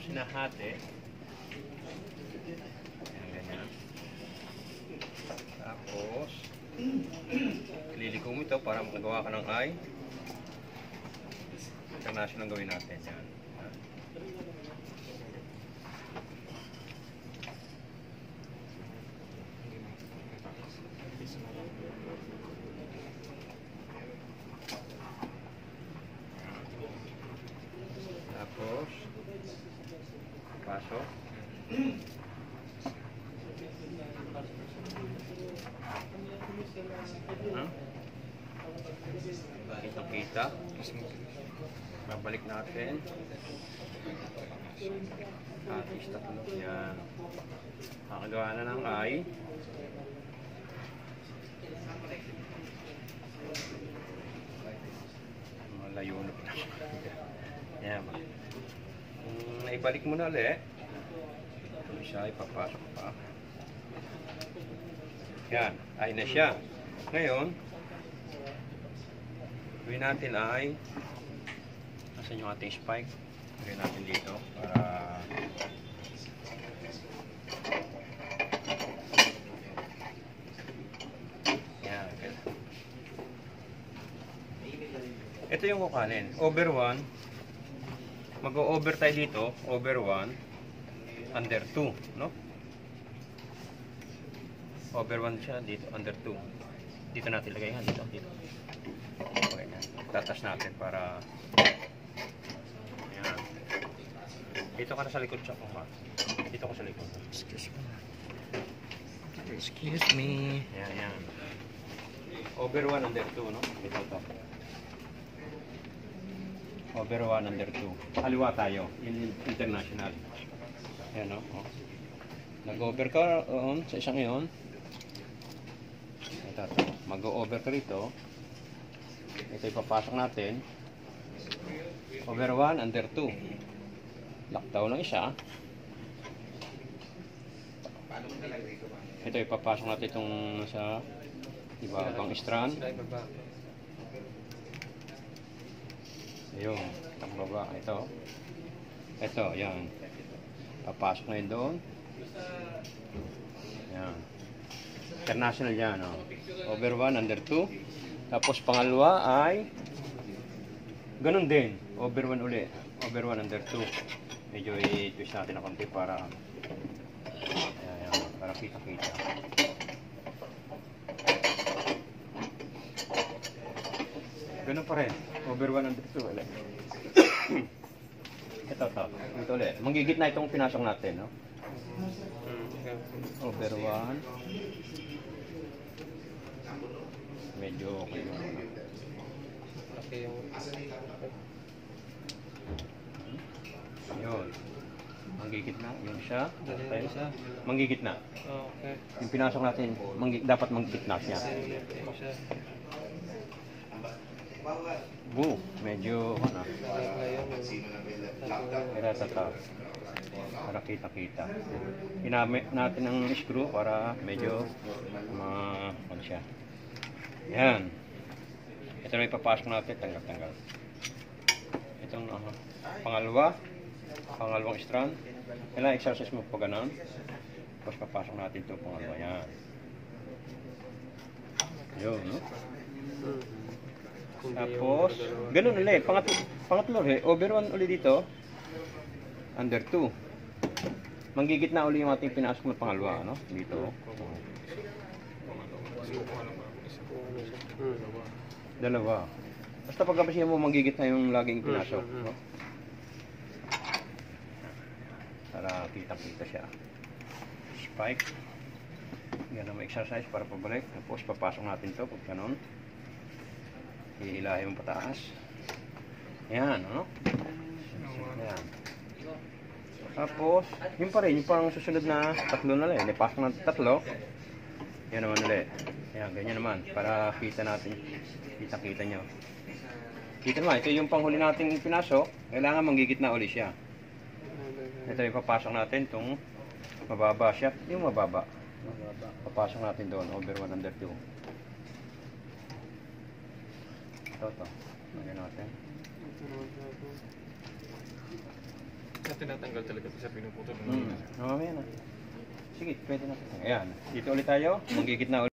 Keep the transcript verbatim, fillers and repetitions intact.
sinahati. Ayan, ganyan. Tapos, ililiko mo ito para magawa ka ng eye. International gawin natin. Yan. Tapos, pasok. Huh? Kita-kita. Babalik natin. Atis tatlo. Yan. Makagawa na ng eye. Malayo na pa. Yan. Kung naibalik mo na ulit, ito siya, ipapasok pa. Yan. Eye na siya. Ngayon, gawin natin ay nasan yung ating spike. Gawin natin dito para yan. Ito yung kukanin. Over one. Mag-o-over tayo dito. Over one. Under two. No? Over one siya dito. Under two. Dito natin lagay yan. Dito. Dito. Okay na. Tatas natin para yan. Dito ka na sa likod siya. Dito ka sa likod. Excuse me. Excuse me. Yan, yan. Over one, under two, no? Ito, ito. Over one, under two. Kaliwa tayo. In international. Yan, no? Oh. Nag-over ka on, sa isang iyon. Ito, ito. Mag-over ka rito. Ito ipapasok natin. Over one, under two. Lockdown lang isa. Ito ipapasok natin itong sa ibabang strand. Ayun, itong baba. Ito. Ito, yan. Papasok na yun doon. Yan. International yan, oh. Over one, under two. Tapos pangalawa ay ganun din. Over one uli. Over one, under two. Medyo i-twist natin na konti para ayan, ayan, para kita-kita. Ganun pa rin. Over one, under two ulit. Ito, ito. Ito ulit. Manggigit na itong pinasok natin, no? Over one. Medyo okay yung ano. Okay yung yun. Manggigit na. Yun siya. Okay. Manggigit na. Okay. Yung pinasok natin, manggi dapat manggigit na siya. Boo. Medyo ano. Kaya tata. Para kita-kita. Ginamit natin ang screw para medyo ma ano siya. Yan. Ito na ipapasok natin. Tanggal-tanggal. Itong uh, pangalawa. Pangalawang strand. Kailangan exercise mo pa ganun. Tapos papasok natin itong pangalawa. Yan. Yun, no? Tapos, ganun ulit. Pangatlo, pangatlo ulit. Over one ulit dito. Under two. Manggigit na ulit yung ating pinasok na pangalawa, no? Dito. Dalawa. Basta pagkapasiyan mo, manggigit na yung laging pinasok. No? Para kita-kita siya. Spike. Yan ang exercise para pabalik. Tapos papasok natin ito pag ganun. Iilahin mo pataas. Yan, no? Yan. Tapos, yun pa rin, yung parang susunod na tatlo na ulit. Ipasok natin tatlo. Yan naman ulit. Yan, ganyan naman. Para kita natin. Kita-kita nyo. Kita naman, ito yung panghuli nating pinasok. Kailangan manggigit na ulit siya. Ito yung papasok natin itong mababa siya. Yung mababa. Papasok natin doon. Over one, under two. Ito, ito. Lagyan natin. Na tinatanggal talaga ito sa pinuputol. Hmm. Oh, mamaya na. Sige, pwede na. Ayan. Dito ulit tayo. Manggigit na ulit.